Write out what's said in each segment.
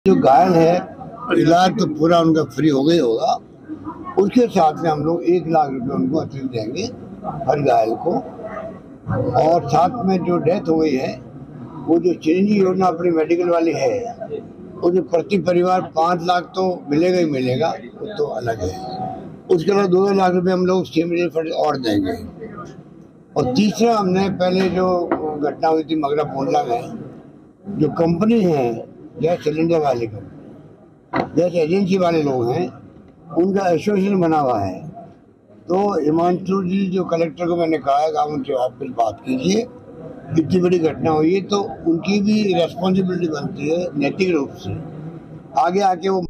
जो घायल है इलाज तो पूरा उनका फ्री हो गई होगा। उसके साथ में हम लोग 1 लाख रुपए उनको अतिरिक्त देंगे हर घायल को। और साथ में जो डेथ हो गई है वो जो चिरंजीवी योजना अपनी मेडिकल वाली है उसमें प्रति परिवार 5 लाख तो मिलेगा ही मिलेगा, वो तो अलग है। उसके अलावा 2 लाख रुपए हम लोग सीएम फंड और देंगे। और तीसरा, हमने पहले जो घटना हुई थी मगरा पोंडला में, जो कंपनी है गैस सिलेंडर वाली कंपनी, गैस एजेंसी वाले लोग हैं, उनका एसोसिएशन बना हुआ है। तो हिमांशु जी जो कलेक्टर को मैंने कहा है कि आप उनसे वापस बात कीजिए, इतनी बड़ी घटना हुई है तो उनकी भी रेस्पॉन्सिबिलिटी बनती है नैतिक रूप से आगे आके वो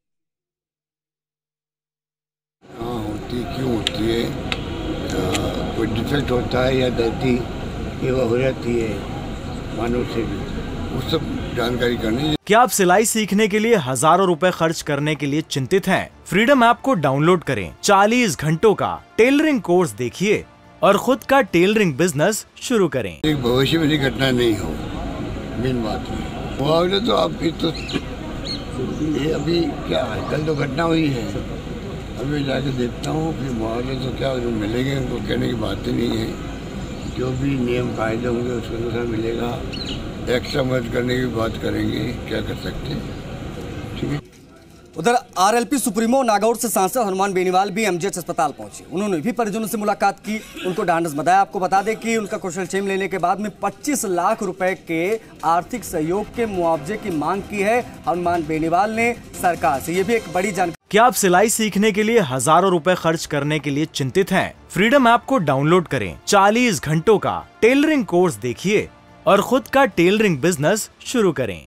होती क्यों होती है, कोई डिफेक्ट होता है या गलती ये वो हो जाती है मानव से भी, वो सब जानकारी करनी। क्या आप सिलाई सीखने के लिए हजारों रुपए खर्च करने के लिए चिंतित हैं? फ्रीडम ऐप को डाउनलोड करें, 40 घंटों का टेलरिंग कोर्स देखिए और खुद का टेलरिंग बिजनेस शुरू करें। एक भविष्य में घटना नहीं हो, मेन बात है। मुआवजे तो आप तो ये अभी क्या है, कल तो घटना हुई है, अभी जाके देखता हूँ फिर मुआवजे तो क्या जो मिलेंगे उनको कहने की बात ही नहीं है। जो भी नियम कायदे होंगे उसके अनुसार मिलेगा। एक्स्ट्रा मदद करने की बात करेंगे, क्या कर सकते हैं, ठीक है। उधर आरएलपी सुप्रीमो नागौर से सांसद हनुमान बेनीवाल भी एमजीएच अस्पताल पहुंचे। उन्होंने भी परिजनों से मुलाकात की, उनको ढांढस बंधाया। आपको बता दें कि उनका कुशलक्षेम लेने के बाद में 25 लाख रुपए के आर्थिक सहयोग के मुआवजे की मांग की है हनुमान बेनीवाल ने सरकार से। ये भी एक बड़ी जानकारी। क्या आप सिलाई सीखने के लिए हजारों रुपए खर्च करने के लिए चिंतित हैं? फ्रीडम ऐप को डाउनलोड करें, 40 घंटों का टेलरिंग कोर्स देखिए और खुद का टेलरिंग बिजनेस शुरू करें।